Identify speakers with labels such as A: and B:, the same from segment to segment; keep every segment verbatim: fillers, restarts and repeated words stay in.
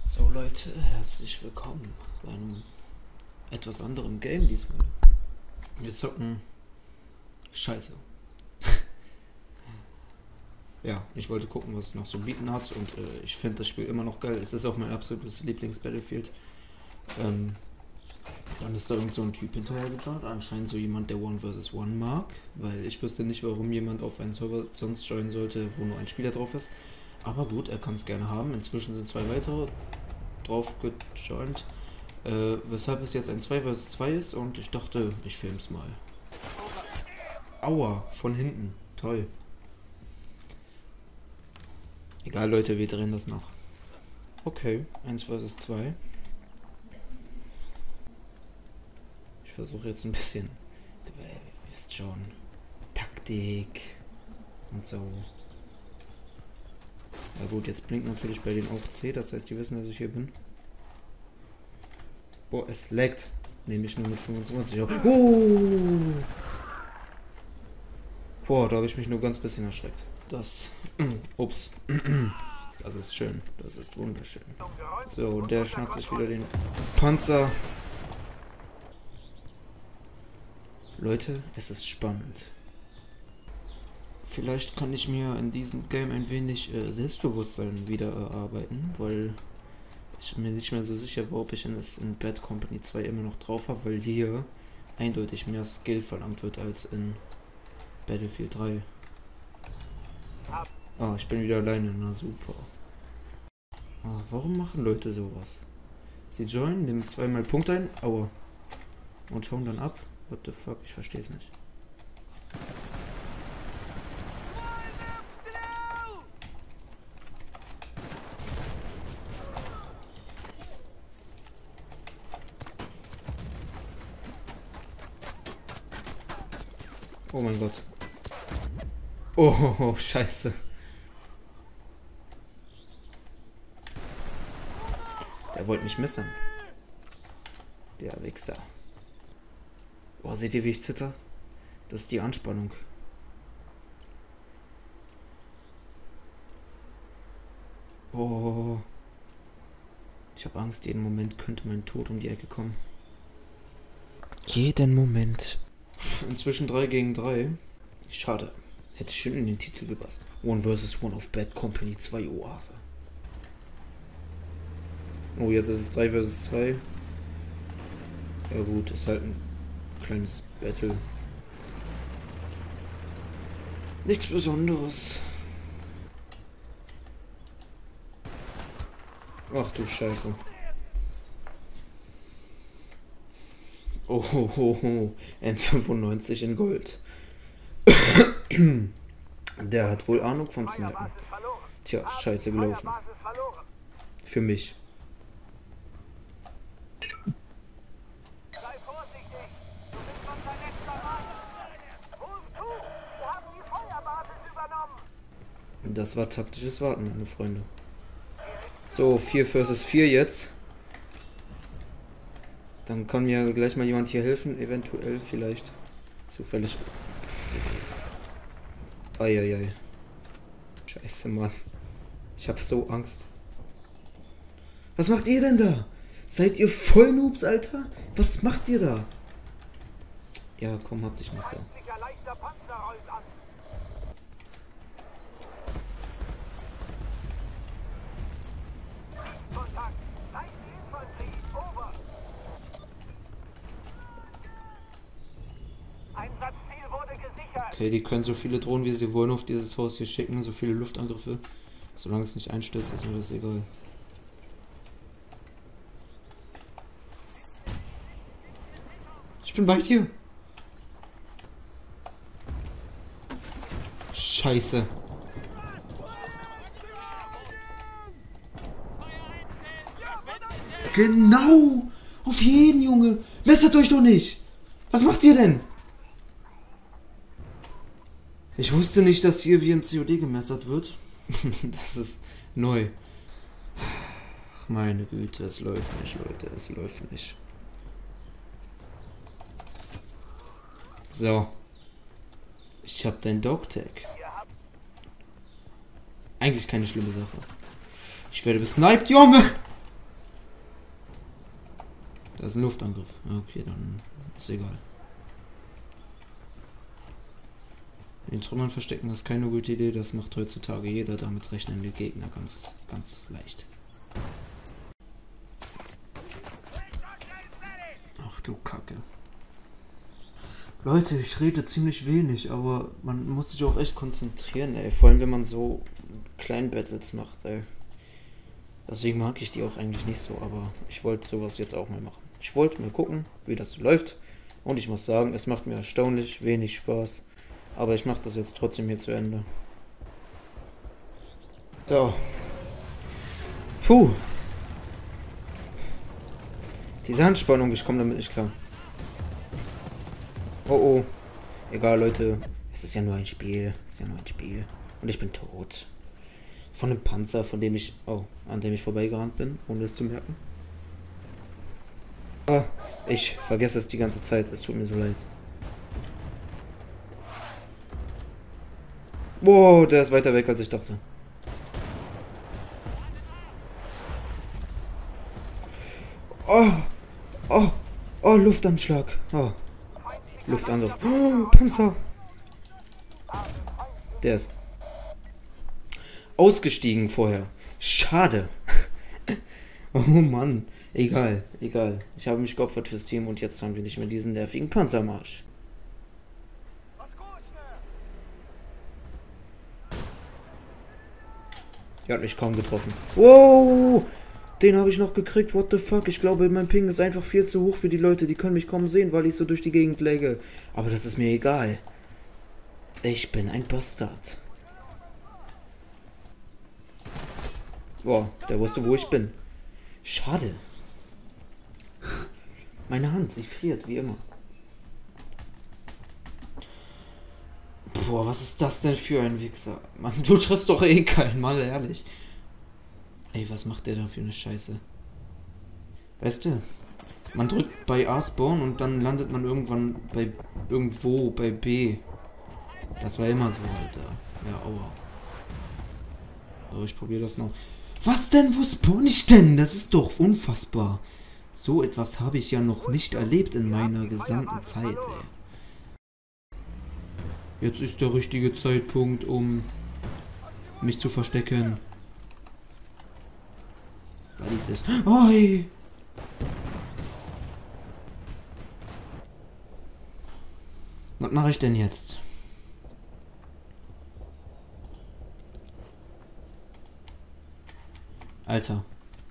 A: So Leute, herzlich willkommen bei einem etwas anderen Game diesmal. Wir zocken Scheiße. Ja, ich wollte gucken, was es noch so bieten hat und äh, ich finde das Spiel immer noch geil. Es ist auch mein absolutes Lieblings-Battlefield. Ähm, dann ist da irgend so ein Typ hinterher gejumpt, anscheinend so jemand, der One versus One mag, weil ich wüsste nicht, warum jemand auf einen Server sonst joinen sollte, wo nur ein Spieler drauf ist. Aber gut, er kann es gerne haben. Inzwischen sind zwei weitere drauf gejoint, äh, weshalb es jetzt ein zwei versus zwei ist und ich dachte, ich film's mal. Aua, von hinten. Toll. Egal Leute, wir drehen das noch. Okay, eins versus zwei. Ich versuche jetzt ein bisschen, ihr wisst schon, Taktik und so. Ja gut, jetzt blinkt natürlich bei denen auch C, das heißt, die wissen, dass ich hier bin. Boah, es laggt. Nehme ich nur mit fünfundzwanzig auf. Oh! Boah, da habe ich mich nur ganz bisschen erschreckt. Das... Ups. Das ist schön. Das ist wunderschön. So, der schnappt sich wieder den Panzer. Leute, es ist spannend. Vielleicht kann ich mir in diesem Game ein wenig äh, Selbstbewusstsein wieder erarbeiten, weil ich mir nicht mehr so sicher war, ob ich es in Bad Company zwei immer noch drauf habe, weil hier eindeutig mehr Skill verlangt wird als in Battlefield drei. Ah, ich bin wieder alleine, na super. Ah, warum machen Leute sowas? Sie joinen, nehmen zweimal Punkt ein, aua, und hauen dann ab? What the fuck, ich verstehe es nicht. Oh mein Gott. Oh, oh, oh, scheiße. Der wollte mich messern. Der Wichser. Oh, seht ihr, wie ich zitter? Das ist die Anspannung. Oh. Ich habe Angst, jeden Moment könnte mein Tod um die Ecke kommen. Jeden Moment. Inzwischen drei gegen drei. Schade. Hätte schön in den Titel gepasst. One versus One auf Bad Company zwei Oase. Oh, jetzt ist es drei versus zwei. Ja gut, ist halt ein kleines Battle. Nichts Besonderes. Ach du Scheiße. Oh, oh, oh, oh. M fünfundneunzig in Gold. Der hat wohl Ahnung vom Snipen. Tja, scheiße gelaufen. Für mich. Das war taktisches Warten, meine Freunde. So, vier versus vier jetzt. Dann kann mir gleich mal jemand hier helfen, eventuell, vielleicht. Zufällig. Eieiei. Scheiße, Mann. Ich hab so Angst. Was macht ihr denn da? Seid ihr voll Noobs, Alter? Was macht ihr da? Ja, komm, hab dich nicht so. Okay, die können so viele Drohnen, wie sie wollen, auf dieses Haus hier schicken, so viele Luftangriffe. Solange es nicht einstürzt, ist mir das egal. Ich bin bei dir. Scheiße. Genau! Auf jeden, Junge! Messert euch doch nicht! Was macht ihr denn? Ich wusste nicht, dass hier wie in C O D gemessert wird. Das ist neu. Ach, meine Güte, es läuft nicht, Leute. Es läuft nicht. So. Ich hab dein Dogtag. Eigentlich keine schlimme Sache. Ich werde besniped, Junge! Das ist ein Luftangriff. Okay, dann ist egal. In Trümmern verstecken, das ist keine gute Idee. Das macht heutzutage jeder. Damit rechnen die Gegner ganz, ganz leicht. Ach du Kacke. Leute, ich rede ziemlich wenig, aber man muss sich auch echt konzentrieren, ey. Vor allem, wenn man so kleine Battles macht, ey. Deswegen mag ich die auch eigentlich nicht so, aber ich wollte sowas jetzt auch mal machen. Ich wollte mal gucken, wie das so läuft. Und ich muss sagen, es macht mir erstaunlich wenig Spaß. Aber ich mache das jetzt trotzdem hier zu Ende. So. Puh. Diese Handspannung, ich komme damit nicht klar. Oh oh. Egal, Leute. Es ist ja nur ein Spiel. Es ist ja nur ein Spiel. Und ich bin tot. Von einem Panzer, von dem ich... Oh, an dem ich vorbeigerannt bin, ohne es zu merken. Ah, ich vergesse es die ganze Zeit. Es tut mir so leid. Wow, der ist weiter weg, als ich dachte. Oh, oh, oh, Luftanschlag. Oh, Luftangriff. Oh, Panzer. Der ist ausgestiegen vorher. Schade. Oh Mann. Egal, egal. Ich habe mich geopfert fürs Team und jetzt haben wir nicht mehr diesen nervigen Panzermarsch. Der hat mich kaum getroffen. Wow! Den habe ich noch gekriegt. What the fuck? Ich glaube, mein Ping ist einfach viel zu hoch für die Leute. Die können mich kaum sehen, weil ich so durch die Gegend läge. Aber das ist mir egal. Ich bin ein Bastard. Boah, der wusste, wo ich bin. Schade. Meine Hand, sie friert, wie immer. Boah, was ist das denn für ein Wichser? Mann, du triffst doch eh keinen, mal ehrlich. Ey, was macht der da für eine Scheiße? Weißt du, man drückt bei A Spawn und dann landet man irgendwann bei irgendwo bei B. Das war immer so, Alter. Ja, aua. So, ich probiere das noch. Was denn? Wo spawn ich denn? Das ist doch unfassbar. So etwas habe ich ja noch nicht erlebt in meiner gesamten Zeit, ey. Jetzt ist der richtige Zeitpunkt, um mich zu verstecken. Weil dieses... Oi! Was mache ich denn jetzt? Alter.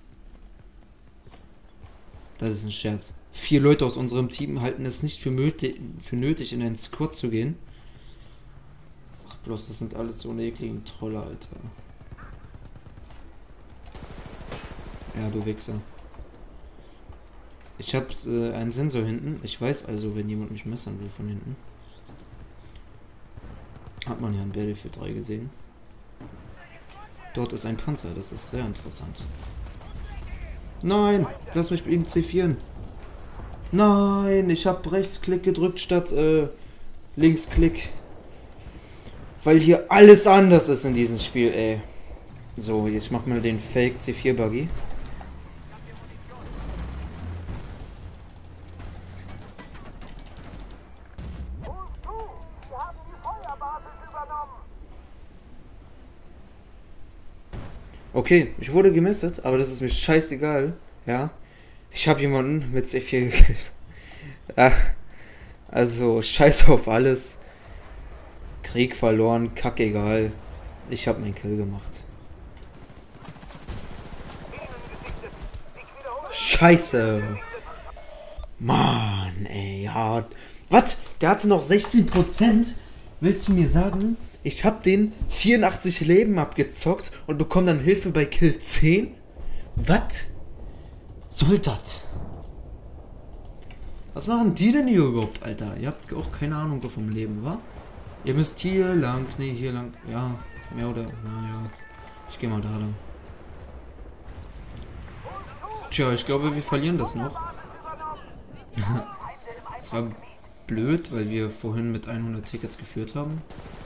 A: Das ist ein Scherz. Vier Leute aus unserem Team halten es nicht für, möti- für nötig, in einen Squad zu gehen. Sag bloß, das sind alles so eine ekligen Trolle, Alter. Ja, du Wichser. Ich hab äh, einen Sensor hinten. Ich weiß also, wenn jemand mich messern will von hinten. Hat man ja in Battlefield drei gesehen. Dort ist ein Panzer, das ist sehr interessant. Nein, lass mich bei ihm C vier. Nein, ich habe Rechtsklick gedrückt statt äh, Linksklick. Weil hier alles anders ist in diesem Spiel, ey. So, jetzt mach mal den Fake C vier Buggy. Okay, ich wurde gemästet, aber das ist mir scheißegal, ja. Ich habe jemanden mit C vier gekillt. Ja, also scheiß auf alles. Krieg verloren, kackegal. Ich habe meinen Kill gemacht. Scheiße. Mann, ey, ja. Was? Der hatte noch sechzehn Prozent? Willst du mir sagen, ich habe den vierundachtzig Leben abgezockt und bekomme dann Hilfe bei Kill zehn? Was soll das? Was machen die denn hier überhaupt, Alter? Ihr habt auch keine Ahnung vom Leben, wa? Ihr müsst hier lang, nee, hier lang, ja, mehr oder, naja, ich gehe mal da lang. Tja, ich glaube, wir verlieren das noch. Das war blöd, weil wir vorhin mit hundert Tickets geführt haben.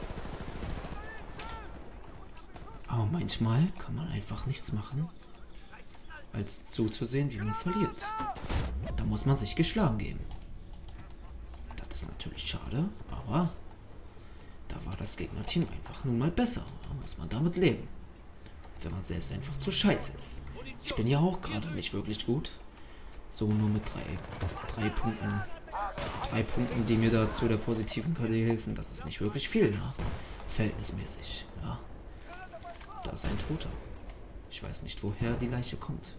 A: Aber manchmal kann man einfach nichts machen, als zuzusehen, wie man verliert. Da muss man sich geschlagen geben. Das ist natürlich schade, aber da war das Gegnerteam einfach nun mal besser. Da muss man damit leben. Wenn man selbst einfach zu scheiße ist. Ich bin ja auch gerade nicht wirklich gut. So nur mit drei, drei Punkten. Drei Punkten, die mir da zu der positiven K D helfen. Das ist nicht wirklich viel, ne? Verhältnismäßig, ja. Da ist ein Toter. Ich weiß nicht, woher die Leiche kommt.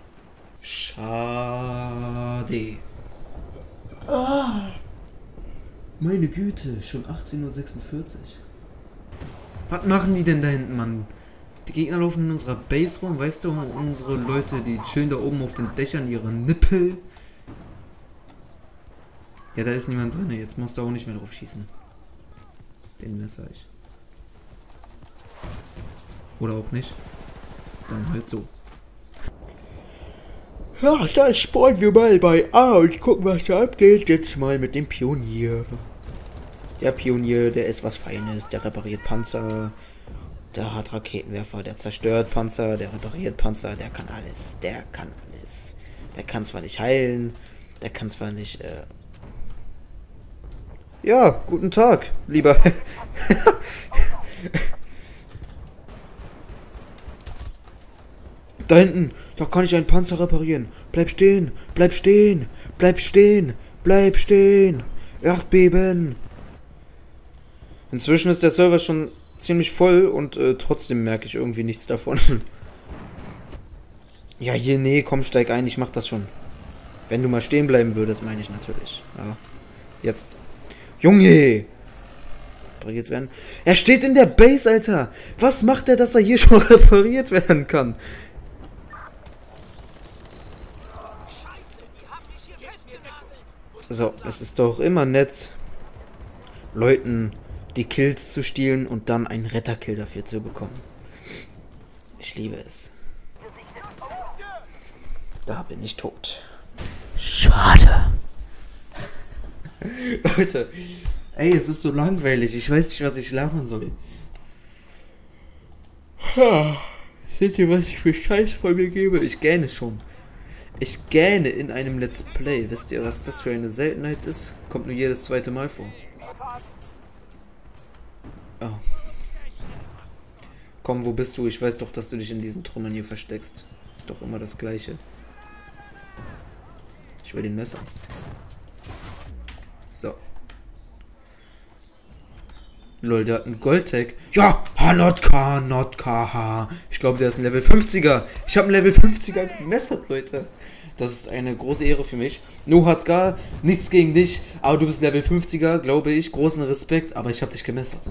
A: Schade. Ah, meine Güte, schon achtzehn Uhr sechsundvierzig. Was machen die denn da hinten, Mann? Die Gegner laufen in unserer Base rum, weißt du, unsere Leute, die chillen da oben auf den Dächern, ihre Nippel. Ja, da ist niemand drin, jetzt musst du auch nicht mehr drauf schießen. Den Messer ich. Oder auch nicht. Dann halt so. Ja, dann spawnen wir mal bei A und gucken, was da abgeht. Jetzt mal mit dem Pionier. Der Pionier, der ist was Feines. Der repariert Panzer. Der hat Raketenwerfer. Der zerstört Panzer. Der repariert Panzer. Der kann alles. Der kann alles. Der kann zwar nicht heilen. Der kann zwar nicht... Äh ja, guten Tag, lieber... Da hinten, da kann ich einen Panzer reparieren. Bleib stehen, bleib stehen, bleib stehen, bleib stehen. Erdbeben. Inzwischen ist der Server schon ziemlich voll und äh, trotzdem merke ich irgendwie nichts davon. Ja, hier, nee, komm, steig ein, ich mach das schon. Wenn du mal stehen bleiben würdest, meine ich natürlich. Ja, jetzt. Junge! Repariert werden. Er steht in der Base, Alter! Was macht er, dass er hier schon repariert werden kann? So, es ist doch immer nett, Leuten die Kills zu stehlen und dann einen Retterkill dafür zu bekommen. Ich liebe es. Da bin ich tot. Schade. Leute, ey, es ist so langweilig. Ich weiß nicht, was ich labern soll. Seht ihr, was ich für Scheiß von mir gebe? Ich gähne schon. Ich gähne in einem Let's Play. Wisst ihr, was das für eine Seltenheit ist? Kommt nur jedes zweite Mal vor. Oh. Komm, wo bist du? Ich weiß doch, dass du dich in diesen Trümmern hier versteckst. Ist doch immer das Gleiche. Ich will den Messer. So. Lol, der hat einen Gold-Tag. Ja, ha, not K, not K, ha. Ich glaube, der ist ein Level fünfziger. Ich habe einen Level fünfziger gemessert, Leute. Das ist eine große Ehre für mich. No hat gar nichts gegen dich, aber du bist Level fünfziger, glaube ich. Großen Respekt, aber ich habe dich gemessert.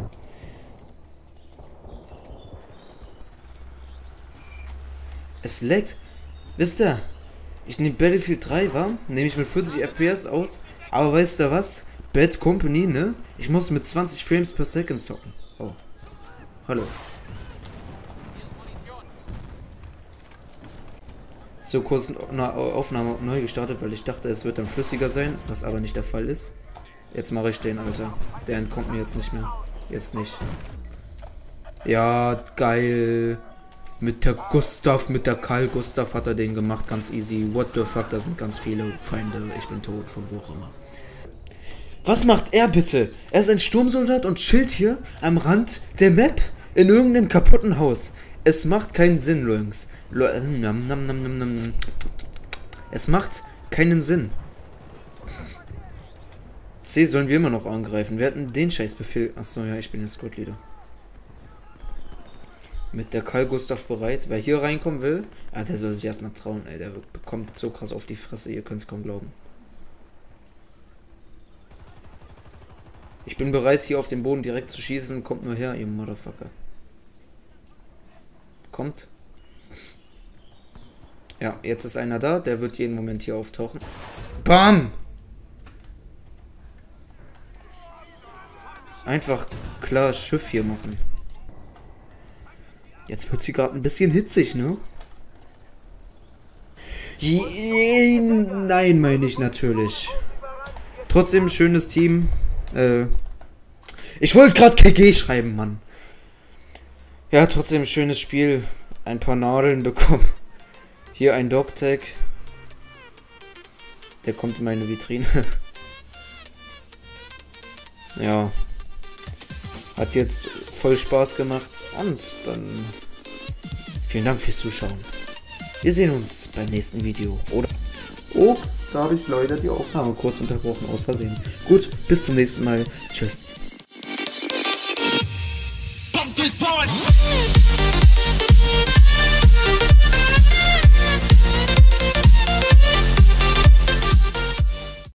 A: Es leckt. Wisst ihr, ich nehme Battlefield drei, wa? Nehme ich mit vierzig F P S aus. Aber weißt du was? Bad Company, ne? Ich muss mit zwanzig Frames per Second zocken. Oh. Hallo. So, kurz eine Aufnahme neu gestartet, weil ich dachte, es wird dann flüssiger sein, was aber nicht der Fall ist. Jetzt mache ich den, Alter. Der entkommt mir jetzt nicht mehr. Jetzt nicht. Ja, geil. Mit der Gustav, mit der Karl Gustav hat er den gemacht, ganz easy. What the fuck, da sind ganz viele Feinde. Ich bin tot, von wo auch immer. Was macht er bitte? Er ist ein Sturmsoldat und chillt hier am Rand der Map in irgendeinem kaputten Haus. Es macht keinen Sinn, Jungs. Es macht keinen Sinn. C, sollen wir immer noch angreifen? Wir hatten den Scheißbefehl. Achso, ja, ich bin jetzt Squad Leader. Mit der Karl Gustav bereit. Wer hier reinkommen will, ah, der soll sich erstmal trauen, ey. Der bekommt so krass auf die Fresse, ihr könnt es kaum glauben. Ich bin bereit, hier auf den Boden direkt zu schießen. Kommt nur her, ihr Motherfucker. Kommt. Ja, jetzt ist einer da. Der wird jeden Moment hier auftauchen. Bam! Einfach klar Schiff hier machen. Jetzt wird sie gerade ein bisschen hitzig, ne? Je, nein, meine ich natürlich. Trotzdem schönes Team. Äh, ich wollte gerade K G schreiben, Mann. Ja, trotzdem schönes Spiel. Ein paar Nadeln bekommen. Hier ein Dog-Tag. Der kommt in meine Vitrine. Ja. Hat jetzt voll Spaß gemacht. Und dann vielen Dank fürs Zuschauen. Wir sehen uns beim nächsten Video. Oder... Ups, da habe ich leider die Aufnahme kurz unterbrochen, aus Versehen. Gut, bis zum nächsten Mal. Tschüss.